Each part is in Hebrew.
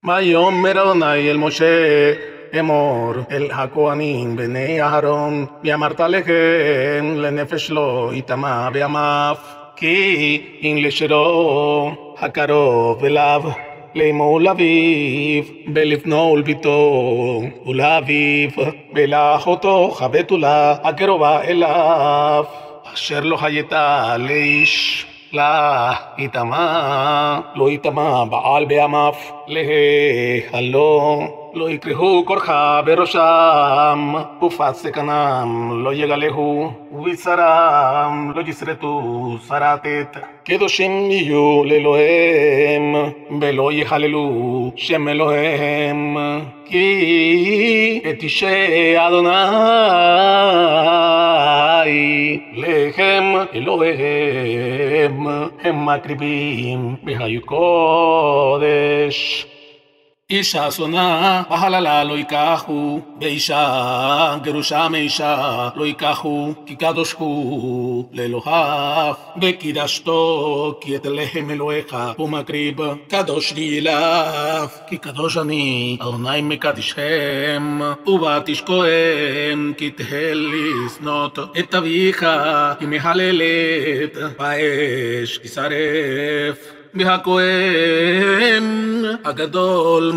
ויאמר אדוני אל משה אמור אל הכהנים בני אהרון ואמרת להם לנפש לא יטמא בימיו כי אם לשרו הקרוב אליו לאמו ולאביו בלבנו ולביתו ולאביו ולאחותו הבתולה הקרובה אליו אשר לא הייתה לאיש לה לא יטמא בעל בימיו להלו לא יקרהו כורחה בראשם ופת סכנם לא יגלהו ובשרם לא יסרטו שרתת קדושים יהיו לאלוהים ולא יחללו שם אלוהים כי את אישי אדוני לחם אלוהים הם מקריבים בהיות קודש אישה שונאה בהללה לא ייקחו ואישה גרושה מאישה לא ייקחו כי קדוש הוא לאלוהיו וקידשתו כי את לחם אלוהיך הוא מקריב קדוש לי אליו כי קדוש אני אדוני מקדישכם ובתשקועם כי תהל לשנות את אביך כי מהללת באש תשרף והכהן הגדול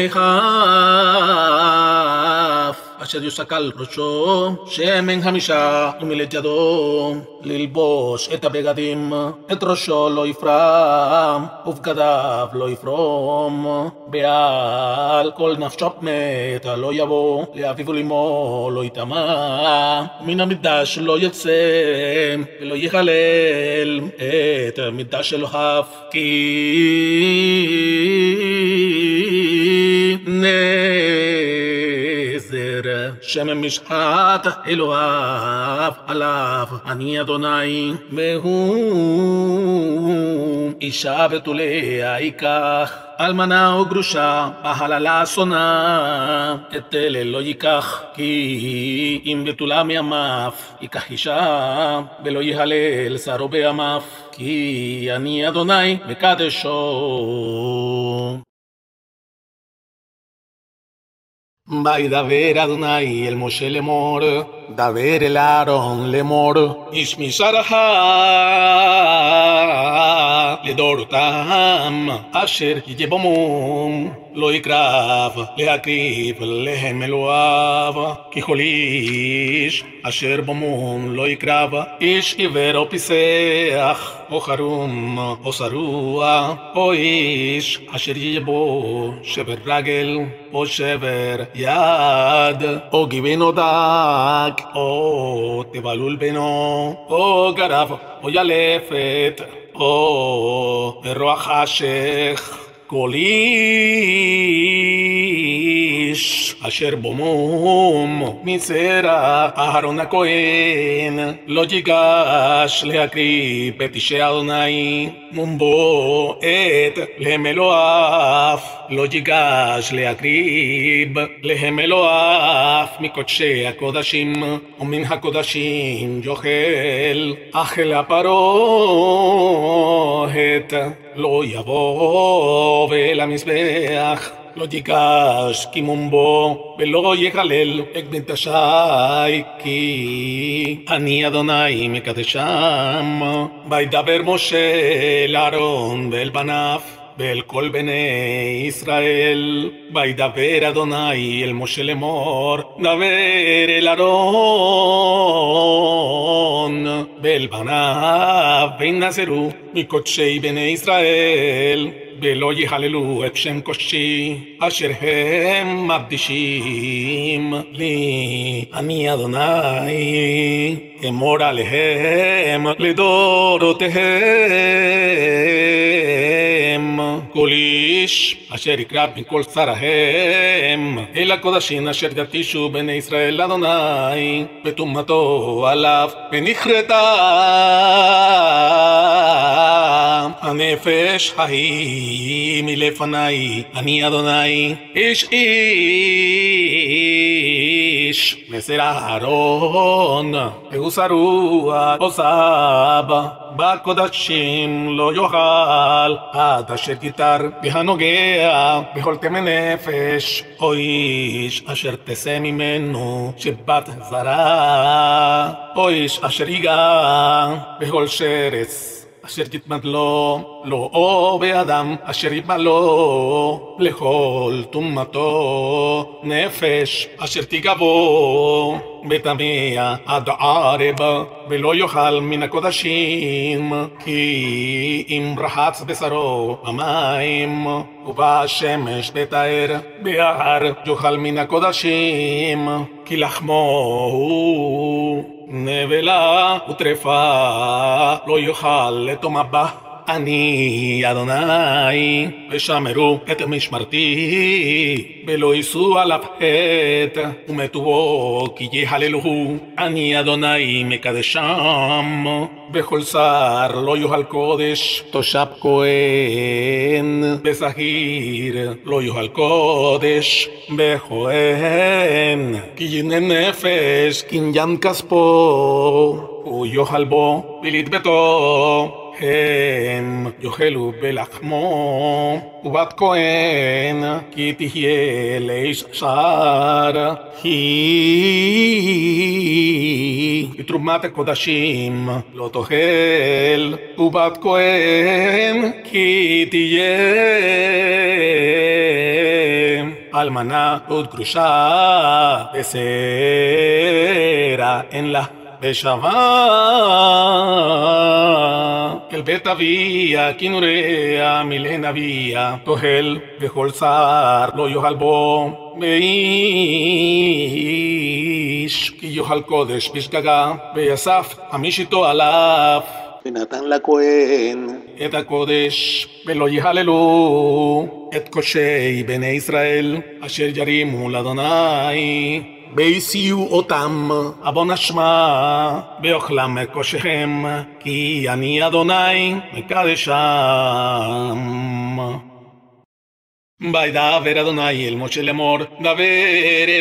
מחף אשר יוסק על ראשו שמן חמישה ומילת ידו ללבוש את הבגדים את ראשו לא יפרם ובגדיו לא יפרום ועל כל נפשו מתה לא יבוא לאביו ולאמו לא יטמא מן המקדש לא יצא ולא יחלל את המקדש אלוהיו כי שם משחת אלוהיו עליו אני אדוני והוא אישה בתוליה ייקח אלמנה או גרושה בהללה שונאה את אלה לא ייקח כי אם בתולה מימיו ייקח אישה ולא יהלל שרו בימיו כי אני אדוני מקדשו וידבר אדוני אל משה לאמור דבר אל אהרון לאמור איש משרך לדורותם אשר יהיה במום לא יקרב להקריב להם אלוהיו כי כל איש אשר במום לא יקרב איש עיוור או פיסח או חרום או שרוע או איש אשר יהיה בו שבר רגל או שבר יד או גיבין או דק או תבלול בנו או גרב או ילפת או רוח חשך כל איש אשר במום מזרע אהרון הכהן לא ייגש להקריב את אישי אדוני מום בו את להם אלוהיו לא ייגש להקריב להם אלוהיו מקודשי הקודשים ומן הקודשים יאכל אכל הפרות לא יבוא אל המזבח לא ייגש כי מום בו ולא יחלל את מקדשי כי אני אדוני מקדשם וידבר משה אל אהרון ואל בניו ואל כל בני ישראל וידבר אדוני אל משה לאמור דבר אל אהרון ואל בניו וינזרו מקודשי בני ישראל ולא יהללו את שם קודשי אשר הם מקדישים לי אני אדוני אמור עליהם לדורותיהם כל איש אשר יקרב מכל שריהם אל הקודשים אשר קדישו בני ישראל לאדוני וטומאתו עליו ונכרתה הנפש ההיא מלפני אני אדוני איש איש מסר אהרון, והוא שרוע עוזב, בקודשים לא יאכל, עד אשר יתר והנוגע בכל תמי נפש, או איש אשר תצא ממנו שבת זרה, או איש אשר ייגע בכל שרץ אשר יתמד לו, לא או באדם אשר יבא לו, לכל טומאתו נפש אשר תיגע בו, בטמא עד ערב, ולא יאכל מן הקודשים, כי אם רחץ בשרו במים, ובשמש בטהר, בהר יאכל מן הקודשים, כי לחמו הוא נבלה וטרפה, לא יאכל לטומאה בה. אני אדוני, ושמרו את משמרתי, ולא יישאו עליו חטא, ומתו בו כי יהללוהו. אני אדוני מקדשם, בכל שר לא יאכל קודש, תושב כהן, בשכיר לא יאכל קודש, בכהן, כי ינן נפש, קניין כספו, הוא יאכל בו בלית ביתו. הם יאכלו בלחמו, ובת כהן כי תהיה לאיש שר, היא בתרומת הקודשים לא תאכל, ובת כהן כי תהיה אלמנה וגרושה, בסרה אין לה בשווה, אל בית אביה כי נוריה מלעין אביה תאכל, וכל שר לא יאכל בו, ואיש כי יאכל קודש בשגגה, ויסף חמישיתו עליו, ונתן לכהן את הקודש, ולא יהללו את קודשי בני ישראל אשר ירימו לאדוני, ויסיעו אותם עוון אשמה, ואוכלם מקודשכם, כי אני אדוני מקדשם. וידבר אדוני אל משה לאמור, דבר אל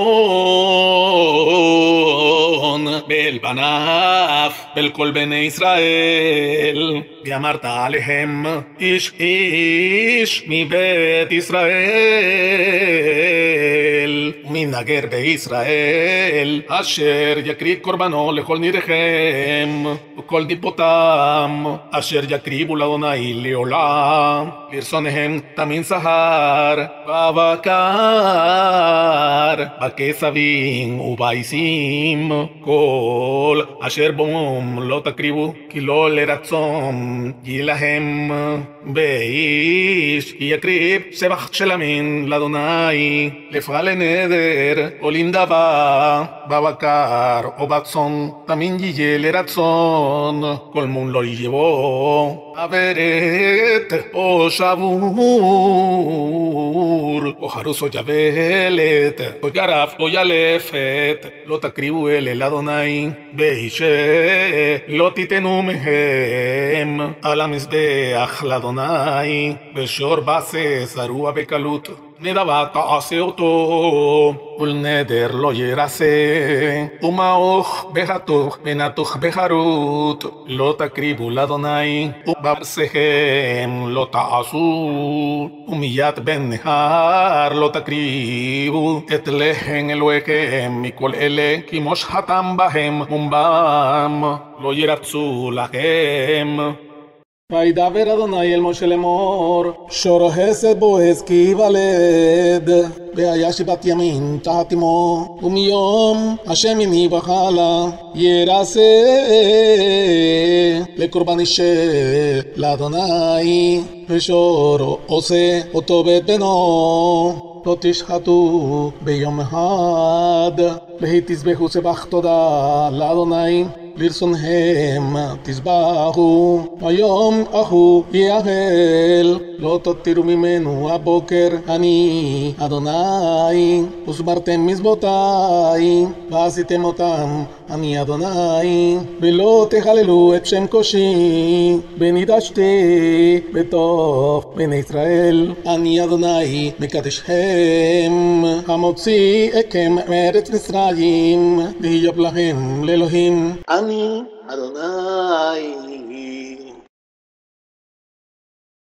אהרון ואל בניו ואל כל בני ישראל, ואמרת עליהם, איש איש מבית ישראל ומן הגר בישראל, אשר יקריב קורבנו לכל ניריכם, וכל דיבותם אשר יקריבו לאדוני לעולם, לרצונהם תמין שכר ובקר, בכסבים ובעיסים, כל אשר בום לא תקריבו, כי לא לרצון יהיה להם. ואיש יקריב שבח שלמים לאדוני, לפעל לנדר או לנדבה, בבקר או בצאן תמין יהיה לרצון, כל מום לא יבוא עברת או שבור, או חרוס או יבלת, או גרף או ילפת, לא תקריבו אלה לאדוני, ואיש לא תיתנו מהם על המזבח לאדוני, ושור בשה שרוע בקלות, נדבה תעשה אותו, ולנדר לא ירסה, ומעוך בהתוך ונתוך בחרוט, לא תקריבו לאדוני, ובברסיכם לא תעשו, ומיד בן נהר לא תקריבו את לחם אלוהיכם מכל אלה, כי מושחתם בהם ומבם לא ירצו לכם. וידבר אדוני אל משה לאמור, שור חסד בועז כי ייוולד, והיה 7 ימים תחת אמו, ומיום השמיני והלאה ירסה לקורבן אישה לאדוני, ושור עושה אותו בית בנו, לא תשחטו ביום אחד, והתזבחו שבח תודה לאדוני, לרצונכם תזבחו, היום אחו יאכל, לא תותירו ממנו הבוקר, אני אדוני, ושמרתם מזבותי, ועשיתם אותם אני אדוני, ולא תחללו את שם קודשי, ונידשתי בתוך בני ישראל. אני אדוני מקדשכם, המוציא אתכם מארץ מצרים, להיות לכם לאלוהים. אני אדוני.